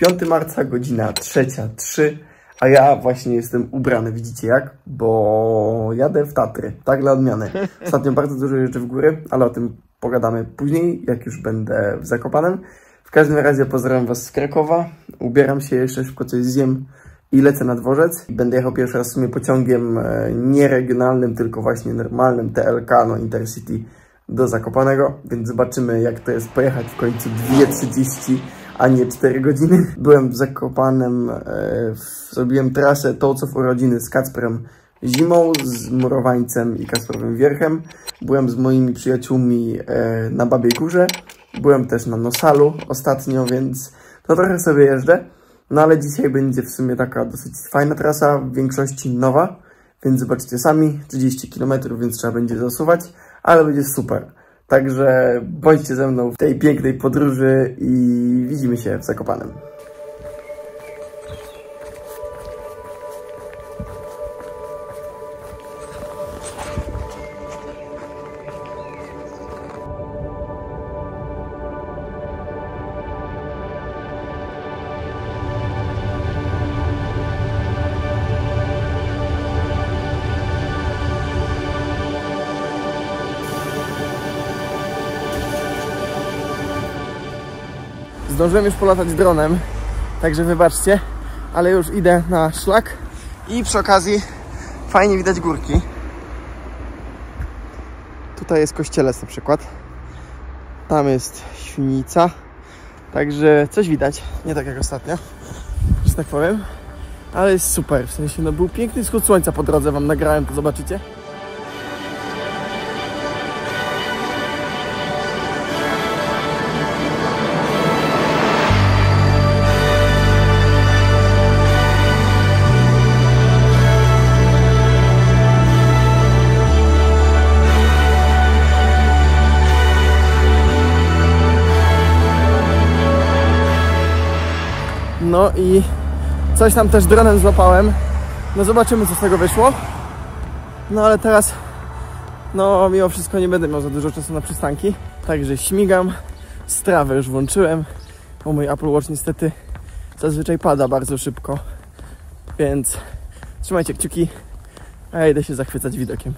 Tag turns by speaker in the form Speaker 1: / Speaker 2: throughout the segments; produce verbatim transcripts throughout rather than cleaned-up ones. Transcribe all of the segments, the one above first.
Speaker 1: piątego marca, godzina trzecia trzy, a ja właśnie jestem ubrany, widzicie jak? Bo jadę w Tatry, tak dla odmiany. Ostatnio bardzo dużo jeżdżę w góry, ale o tym pogadamy później, jak już będę w Zakopanem. W każdym razie pozdrawiam Was z Krakowa, ubieram się jeszcze, szybko coś zjem i lecę na dworzec. Będę jechał pierwszy raz w sumie pociągiem nie regionalnym, tylko właśnie normalnym T L K, no Intercity do Zakopanego, więc zobaczymy jak to jest pojechać w końcu dwie trzydzieści, a nie cztery godziny. Byłem w Zakopanem, e, w, zrobiłem trasę to co w urodziny z Kacprem zimą, z Murowańcem i Kasprowym Wierchem. Byłem z moimi przyjaciółmi e, na Babiej Górze. Byłem też na Nosalu ostatnio, więc to trochę sobie jeżdżę. No ale dzisiaj będzie w sumie taka dosyć fajna trasa, w większości nowa, więc zobaczcie sami, trzydzieści kilometrów, więc trzeba będzie zasuwać, ale będzie super. Także bądźcie ze mną w tej pięknej podróży i widzimy się w Zakopanem. Zdążyłem już polatać dronem, także wybaczcie, ale już idę na szlak i przy okazji fajnie widać górki. Tutaj jest Kościelec na przykład, tam jest Świnica, także coś widać, nie tak jak ostatnio, że tak powiem, ale jest super, w sensie no był piękny wschód słońca po drodze, wam nagrałem, to zobaczycie. No i coś tam też dronem złapałem. No zobaczymy co z tego wyszło. No ale teraz no mimo wszystko nie będę miał za dużo czasu na przystanki. Także śmigam. Strawę już włączyłem. Bo mój Apple Watch niestety zazwyczaj pada bardzo szybko. Więc trzymajcie kciuki. A ja idę się zachwycać widokiem.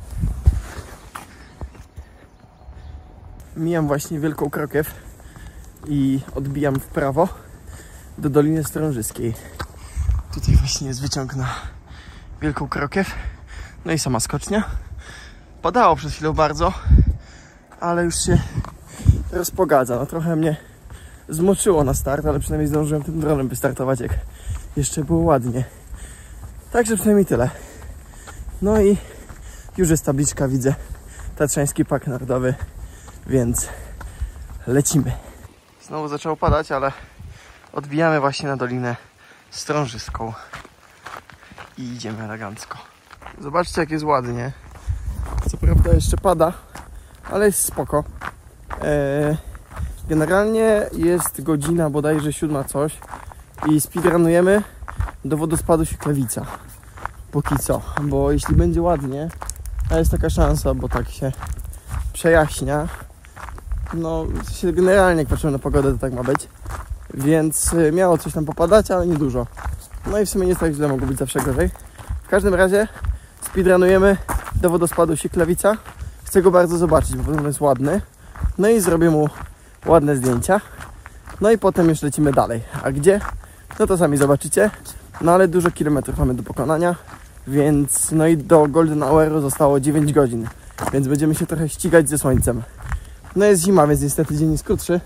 Speaker 1: Mijam właśnie Wielką Krokiew i odbijam w prawo do Doliny Strążyskiej. Tutaj właśnie jest wyciąg na Wielką Krokiew. No i sama skocznia. Padało przez chwilę bardzo, ale już się rozpogadza. No trochę mnie zmoczyło na start, ale przynajmniej zdążyłem tym dronem wystartować, jak jeszcze było ładnie. Także przynajmniej tyle. No i już jest tabliczka, widzę, Tatrzański Park Narodowy, więc lecimy. Znowu zaczęło padać, ale odbijamy właśnie na Dolinę Strążyską i idziemy elegancko. Zobaczcie jak jest ładnie. Co prawda jeszcze pada, ale jest spoko. Eee, generalnie jest godzina bodajże siódma coś i speedrunujemy do wodospadu Sieklewica. Póki co, bo jeśli będzie ładnie, a jest taka szansa, bo tak się przejaśnia, no się generalnie jak patrzymy na pogodę to tak ma być. Więc miało coś tam popadać, ale nie dużo. No i w sumie nie tak źle, mogło być zawsze gorzej. W każdym razie speedrunujemy do wodospadu Sieklewica. Chcę go bardzo zobaczyć, bo on jest ładny. No i zrobię mu ładne zdjęcia. No i potem już lecimy dalej. A gdzie? No to sami zobaczycie. No ale dużo kilometrów mamy do pokonania. Więc no i do Golden Houru zostało dziewięć godzin. Więc będziemy się trochę ścigać ze słońcem. No jest zima, więc niestety dzień jest krótszy.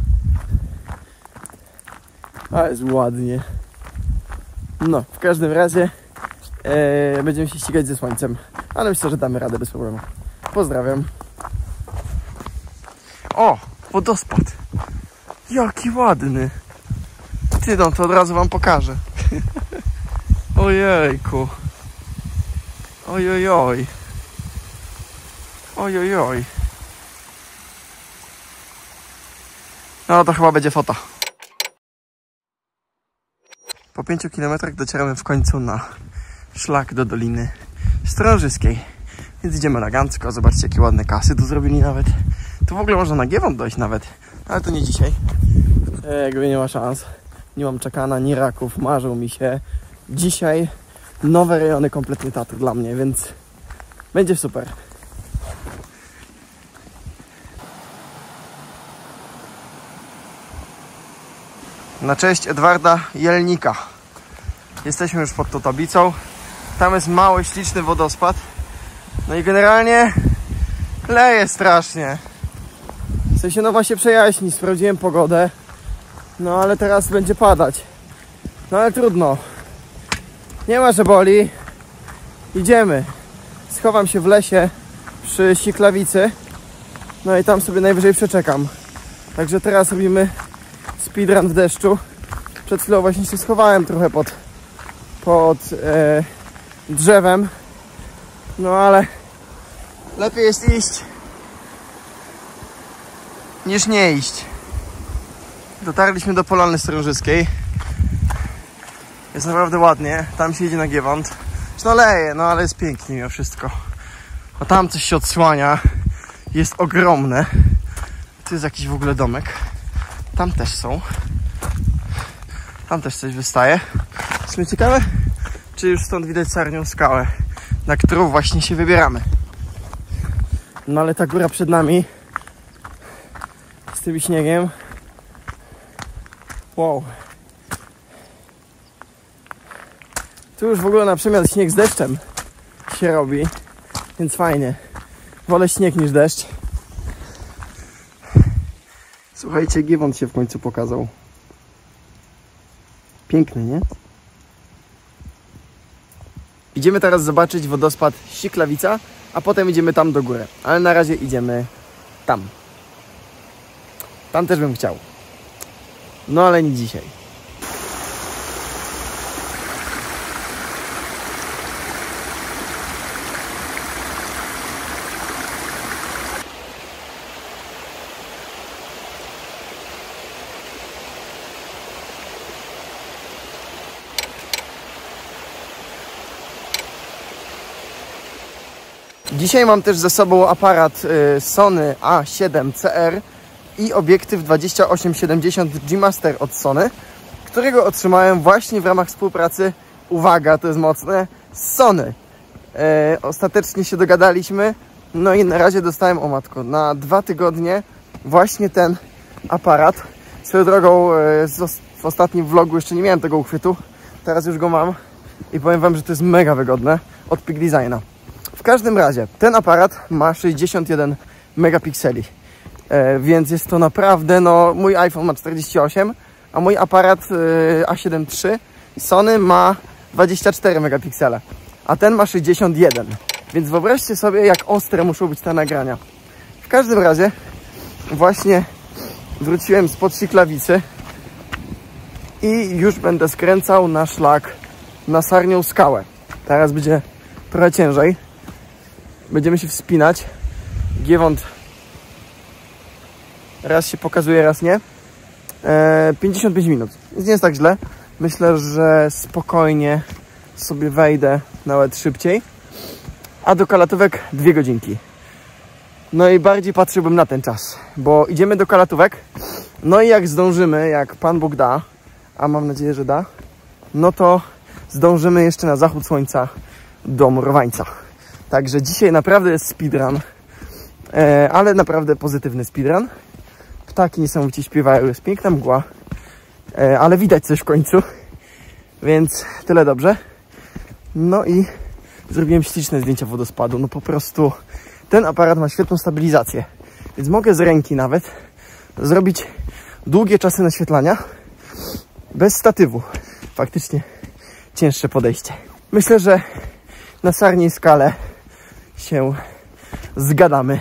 Speaker 1: A jest ładnie. No, w każdym razie e, będziemy się ścigać ze słońcem. Ale myślę, że damy radę bez problemu. Pozdrawiam. O, wodospad. Jaki ładny. Ty, no to od razu wam pokażę. Ojejku. Ojojoj. Ojojoj. No to chyba będzie fota. Po pięciu kilometrach docieramy w końcu na szlak do Doliny Strążyskiej. Więc idziemy elegancko. Zobaczcie jakie ładne kasy tu zrobili nawet. Tu w ogóle można na Giewont dojść nawet. Ale to nie dzisiaj. E, jakby nie ma szans. nie mam czekana, ni raków, marzą mi się. Dzisiaj nowe rejony kompletnie Tatr dla mnie, więc będzie super. Na cześć Edwarda Jelnika. Jesteśmy już pod tą tablicą. Tam jest mały, śliczny wodospad. No i generalnie leje strasznie. W sensie no ma się przejaśnić, sprawdziłem pogodę. No ale teraz będzie padać. No ale trudno. Nie ma, że boli. Idziemy. Schowam się w lesie przy Siklawicy. No i tam sobie najwyżej przeczekam. Także teraz robimy speedrun w deszczu. Przed chwilą właśnie się schowałem trochę pod, pod e, drzewem. No ale lepiej jest iść niż nie iść. Dotarliśmy do Polany Strążyskiej. Jest naprawdę ładnie. Tam się idzie na Giewont. No leje, no ale jest pięknie mimo wszystko. A tam coś się odsłania. Jest ogromne. Tu jest jakiś w ogóle domek. Tam też są. Tam też coś wystaje. W sumie ciekawe, czy już stąd widać Sarnią Skałę, na którą właśnie się wybieramy. No ale ta góra przed nami z tym śniegiem. Wow. Tu już w ogóle na przemian śnieg z deszczem się robi, więc fajnie. Wolę śnieg niż deszcz. Słuchajcie, Giewont się w końcu pokazał. Piękny, nie? Idziemy teraz zobaczyć wodospad Siklawica, a potem idziemy tam do góry. Ale na razie idziemy tam. Tam też bym chciał. No ale nie dzisiaj. Dzisiaj mam też ze sobą aparat y, Sony A siedem C R i obiektyw dwadzieścia osiem siedemdziesiąt G Master od Sony, którego otrzymałem właśnie w ramach współpracy, uwaga, to jest mocne, z Sony. E, ostatecznie się dogadaliśmy, no i na razie dostałem, o matko, na dwa tygodnie właśnie ten aparat. Swoją drogą e, z, w ostatnim vlogu jeszcze nie miałem tego uchwytu, teraz już go mam i powiem wam, że to jest mega wygodne od Peak Designa. W każdym razie ten aparat ma sześćdziesiąt jeden megapikseli, e, więc jest to naprawdę, no mój iPhone ma czterdzieści osiem, a mój aparat e, A siedem trzy Sony ma dwadzieścia cztery megapiksele, a ten ma sześćdziesiąt jeden, więc wyobraźcie sobie, jak ostre muszą być te nagrania. W każdym razie właśnie wróciłem spod Siklawicy i już będę skręcał na szlak na Sarnią Skałę. Teraz będzie trochę ciężej. Będziemy się wspinać. Giewont raz się pokazuje, raz nie. E, pięćdziesiąt pięć minut. Więc nie jest tak źle. Myślę, że spokojnie sobie wejdę nawet szybciej. A do Kalatówek dwie godzinki. No i bardziej patrzyłbym na ten czas, bo idziemy do Kalatówek. No i jak zdążymy, jak Pan Bóg da, a mam nadzieję, że da, no to zdążymy jeszcze na zachód słońca do Murowańca. Także dzisiaj naprawdę jest speedrun, e, ale naprawdę pozytywny speedrun. Ptaki niesamowicie śpiewają, jest piękna mgła, e, ale widać coś w końcu, więc tyle dobrze. No i zrobiłem śliczne zdjęcia wodospadu, no po prostu ten aparat ma świetną stabilizację, więc mogę z ręki nawet zrobić długie czasy naświetlania bez statywu. Faktycznie cięższe podejście. Myślę, że na Sarniej Skale się zgadamy.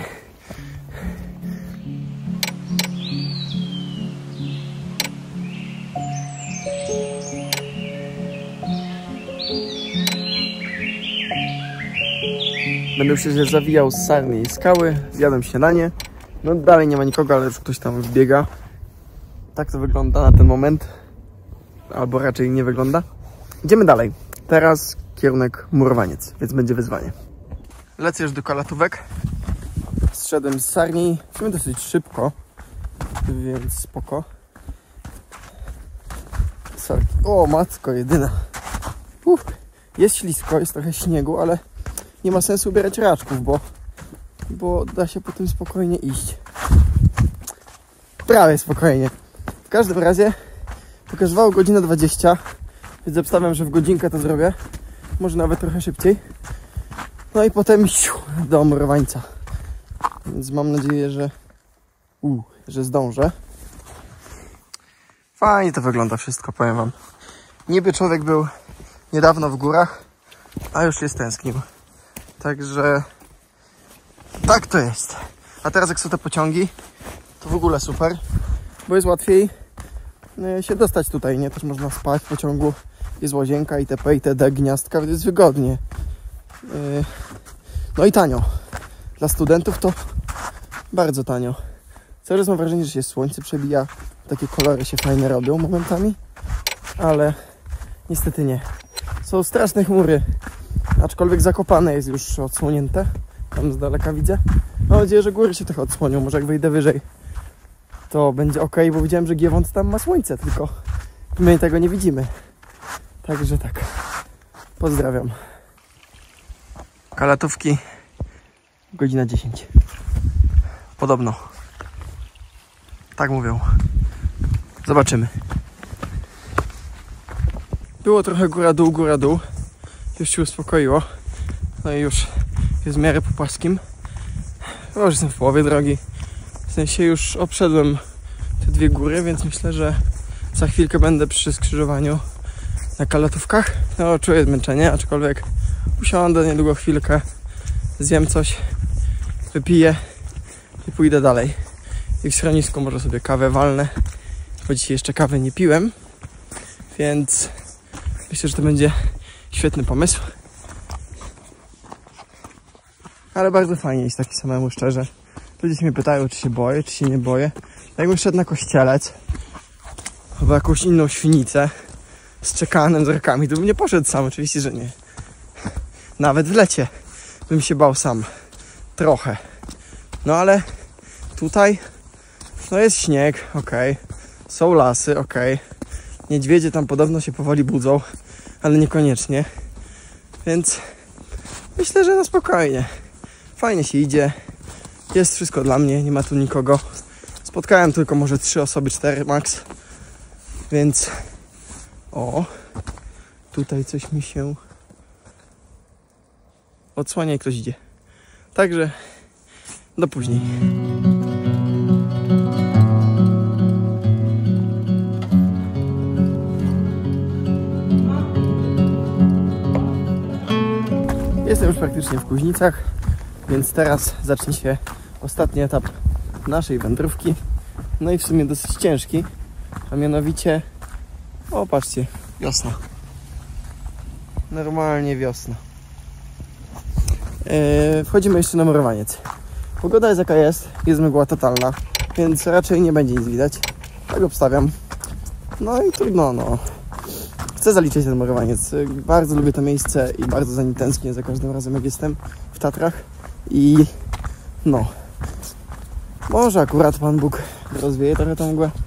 Speaker 1: Będę się zawijał z Sarniej Skały, zjadłem śniadanie. No dalej nie ma nikogo, ale już ktoś tam wbiega. Tak to wygląda na ten moment. Albo raczej nie wygląda. Idziemy dalej. Teraz kierunek Murowaniec, więc będzie wyzwanie. Lecę już do Kalatówek. Zszedłem z Sarni, w sumie dosyć szybko, więc spoko. sorki. O, matko jedyna. Uf, jest ślisko, jest trochę śniegu, ale nie ma sensu ubierać raczków, bo, bo da się potem spokojnie iść. Prawie spokojnie. W każdym razie pokazywało godzinę dwadzieścia, więc obstawiam, że w godzinkę to zrobię. Może nawet trochę szybciej. No i potem siu, do Morowańca. Więc mam nadzieję, że, u, że zdążę. Fajnie to wygląda wszystko, powiem wam. Niby człowiek był niedawno w górach, a już się stęsknił. Także tak to jest. A teraz jak są te pociągi, to w ogóle super, bo jest łatwiej się dostać tutaj, nie? Też można spać w pociągu, jest łazienka itp. itd. Gniazdka, więc jest wygodnie. No i tanio. Dla studentów to bardzo tanio. Cały czas mam wrażenie, że się słońce przebija, takie kolory się fajne robią momentami, ale niestety nie. Są straszne chmury, aczkolwiek Zakopane jest już odsłonięte, tam z daleka widzę. Mam nadzieję, że góry się trochę odsłonią, może jak wyjdę wyżej, to będzie ok, bo widziałem, że Giewont tam ma słońce, tylko my tego nie widzimy. Także tak, pozdrawiam. Kalatówki, godzina dziesięć. Podobno. Tak mówią. Zobaczymy. Było trochę góra-dół, góra-dół. Już się uspokoiło. No i już jest w miarę po płaskim. No już jestem w połowie drogi. W sensie już obszedłem te dwie góry, więc myślę, że za chwilkę będę przy skrzyżowaniu na Kalatówkach. No czuję zmęczenie, aczkolwiek usiądę niedługo chwilkę, zjem coś, wypiję i pójdę dalej. I w schronisku może sobie kawę walnę, bo dzisiaj jeszcze kawy nie piłem, więc myślę, że to będzie świetny pomysł. Ale bardzo fajnie jest taki samemu, szczerze. Ludzie się mnie pytają, czy się boję, czy się nie boję. Jakbym szedł na Kościelec albo jakąś inną świnicę z czekanem, z rakami, to bym nie poszedł sam, oczywiście, że nie. Nawet w lecie bym się bał sam. Trochę. No ale tutaj no jest śnieg, okej. Okay. Są lasy, okej. Okay. Niedźwiedzie tam podobno się powoli budzą, ale niekoniecznie. Więc myślę, że na spokojnie. Fajnie się idzie. Jest wszystko dla mnie, nie ma tu nikogo. Spotkałem tylko może trzy osoby, cztery max. Więc o, tutaj coś mi się odsłania i ktoś idzie. Także do później. Jestem już praktycznie w Kuźnicach, więc teraz zacznie się ostatni etap naszej wędrówki. No i w sumie dosyć ciężki, a mianowicie, o patrzcie, wiosna. Normalnie wiosna. Yy, wchodzimy jeszcze na Morowaniec. Pogoda jest jaka jest, jest mgła totalna, więc raczej nie będzie nic widać. Tak obstawiam. No i trudno, no. Chcę zaliczyć ten Morowaniec. Bardzo lubię to miejsce i bardzo za nim tęsknię za każdym razem, jak jestem w Tatrach. I no, może akurat Pan Bóg rozwieje trochę tę mgłę.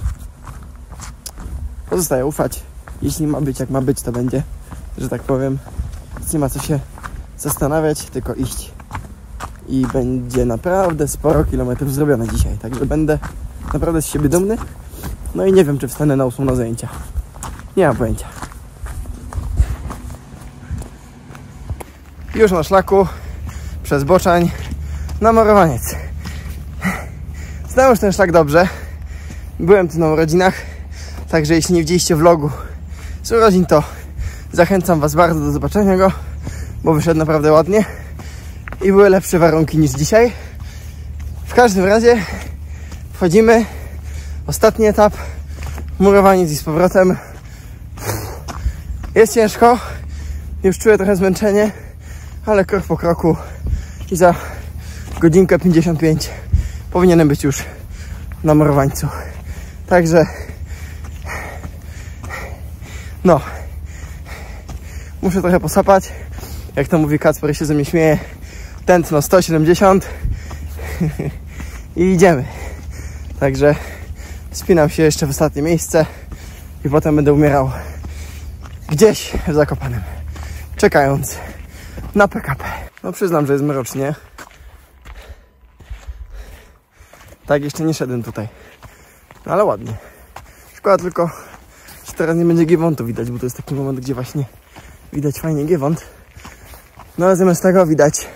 Speaker 1: Pozostaje ufać. Jeśli ma być jak ma być, to będzie, że tak powiem. Więc nie ma co się zastanawiać, tylko iść. I będzie naprawdę sporo kilometrów zrobione dzisiaj. Także będę naprawdę z siebie dumny. No i nie wiem, czy wstanę na ósmą na zajęcia. Nie mam pojęcia. Już na szlaku przez Boczań na Morowaniec. Znam już ten szlak dobrze. Byłem tu na urodzinach. Także jeśli nie widzieliście vlogu z urodzin, to zachęcam Was bardzo do zobaczenia go, bo wyszedł naprawdę ładnie i były lepsze warunki niż dzisiaj. W każdym razie wchodzimy. Ostatni etap. Murowaniec i z powrotem. Jest ciężko. Już czuję trochę zmęczenie, ale krok po kroku i za godzinkę pięćdziesiąt pięć powinienem być już na Morowańcu. Także no, muszę trochę posapać. Jak to mówi Kacper, się ze mnie śmieje. Tętno sto siedemdziesiąt i idziemy. Także spinam się jeszcze w ostatnie miejsce i potem będę umierał gdzieś w Zakopanem, czekając na P K P. No przyznam, że jest mrocznie. Tak, jeszcze nie szedłem tutaj. No ale ładnie. Szkoda tylko, że teraz nie będzie Giewontu widać, bo to jest taki moment, gdzie właśnie widać fajnie Giewont. No ale zamiast tego widać...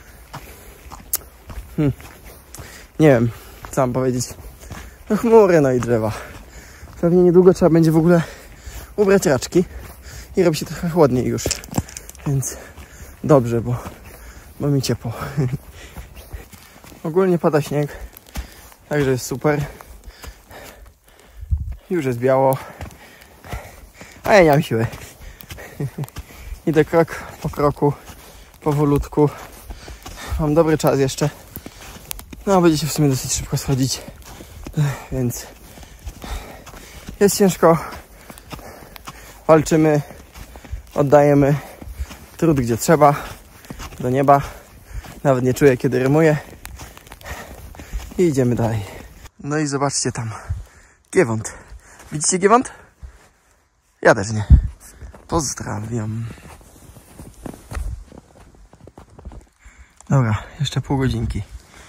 Speaker 1: Hmm. Nie wiem, co mam powiedzieć. No chmury, no i drzewa. Pewnie niedługo trzeba będzie w ogóle ubrać raczki i robi się trochę chłodniej już. Więc dobrze, bo, bo mi ciepło. Ogólnie pada śnieg, także jest super. Już jest biało, a ja nie mam siły. Idę krok po kroku, powolutku. Mam dobry czas jeszcze. No, będzie się w sumie dosyć szybko schodzić, więc jest ciężko. Walczymy, oddajemy trud gdzie trzeba, do nieba. Nawet nie czuję, kiedy rymuję. I idziemy dalej. No i zobaczcie tam. Giewont. Widzicie Giewont? Ja też nie. Pozdrawiam. Dobra, jeszcze pół godzinki.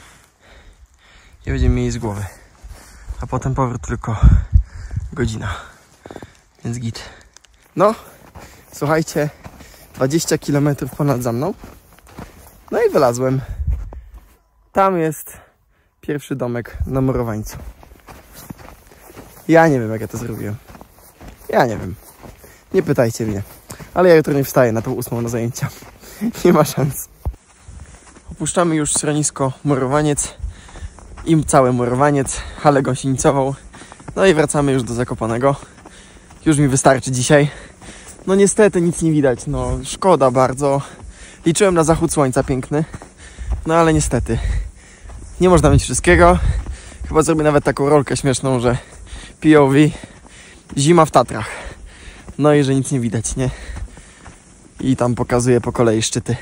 Speaker 1: I będziemy mieli z głowy. A potem powrót tylko godzina. Więc git. No, słuchajcie, dwadzieścia kilometrów ponad za mną. No i wylazłem. Tam jest pierwszy domek na Murowańcu. Ja nie wiem, jak ja to zrobiłem. Ja nie wiem. Nie pytajcie mnie. Ale ja jutro nie wstaję na tą ósmą na zajęcia. Nie ma szans. Opuszczamy już schronisko Murowaniec. I cały Murowaniec, halę gąsienicową. No i wracamy już do Zakopanego. Już mi wystarczy dzisiaj. No niestety nic nie widać. No szkoda bardzo. Liczyłem na zachód słońca piękny. No ale niestety. Nie można mieć wszystkiego. Chyba zrobię nawet taką rolkę śmieszną, że P O V zima w Tatrach. No i że nic nie widać, nie? I tam pokazuję po kolei szczyty.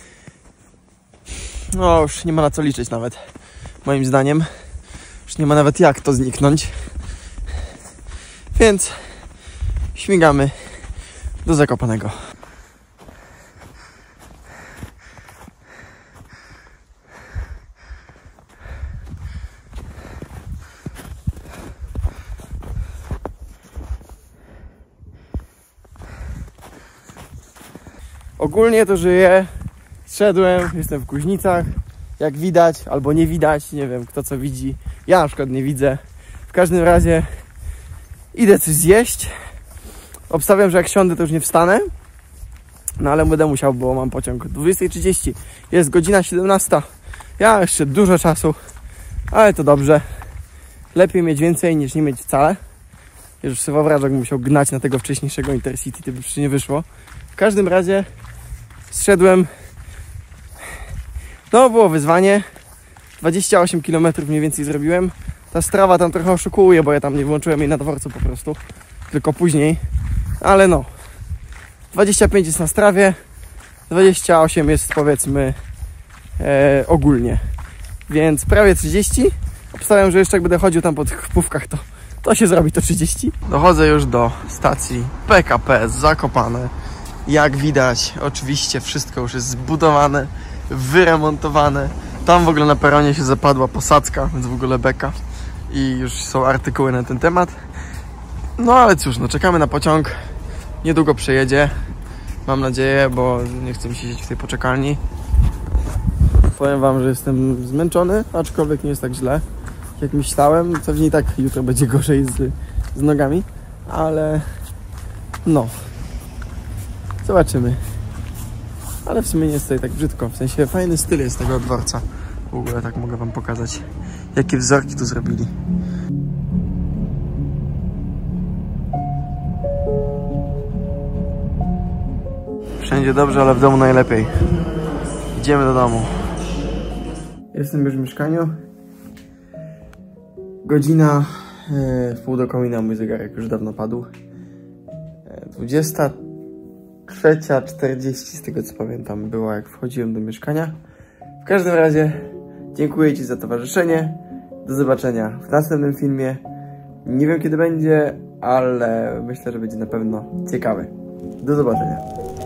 Speaker 1: No już nie ma na co liczyć nawet. Moim zdaniem. Już nie ma nawet jak to zniknąć. Więc śmigamy do Zakopanego. Ogólnie to żyję. Zszedłem, jestem w Kuźnicach. Jak widać, albo nie widać, nie wiem kto co widzi. Ja na przykład nie widzę. W każdym razie idę coś zjeść. Obstawiam, że jak siądę, to już nie wstanę. No ale będę musiał, bo mam pociąg dwudziesta trzydzieści. Jest godzina siedemnasta. Ja jeszcze dużo czasu, ale to dobrze. Lepiej mieć więcej niż nie mieć wcale. Już sobie wyobrażam, jakbym musiał gnać na tego wcześniejszego Intercity, to by przecież nie wyszło. W każdym razie zszedłem. No było wyzwanie. dwadzieścia osiem kilometrów mniej więcej zrobiłem. Ta strawa tam trochę oszukuje, bo ja tam nie włączyłem jej na dworcu po prostu. Tylko później. Ale no. dwadzieścia pięć jest na strawie. dwadzieścia osiem jest powiedzmy e, ogólnie. Więc prawie trzydzieści. Obstawiam, że jeszcze jak będę chodził tam po tych pówkach, to, to się zrobi to trzydzieści. Dochodzę już do stacji P K P Zakopane. Jak widać, oczywiście wszystko już jest zbudowane, wyremontowane. Tam w ogóle na peronie się zapadła posadzka, więc w ogóle beka. I już są artykuły na ten temat. No ale cóż, no czekamy na pociąg. Niedługo przyjedzie. Mam nadzieję, bo nie chcę mi siedzieć w tej poczekalni. Powiem wam, że jestem zmęczony, aczkolwiek nie jest tak źle, jak myślałem. Pewnie i tak jutro będzie gorzej z, z nogami, ale no. Zobaczymy. Ale w sumie nie jest tutaj tak brzydko. W sensie fajny styl jest tego dworca. W ogóle tak mogę wam pokazać, jakie wzorki tu zrobili. Wszędzie dobrze, ale w domu najlepiej. Idziemy do domu. Jestem już w mieszkaniu. Godzina e, w pół do komina, mój zegarek już dawno padł. E, dwudziesta trzecia czterdzieści z tego co pamiętam była, jak wchodziłem do mieszkania. W każdym razie dziękuję ci za towarzyszenie. Do zobaczenia w następnym filmie. Nie wiem kiedy będzie, ale myślę, że będzie na pewno ciekawy. Do zobaczenia.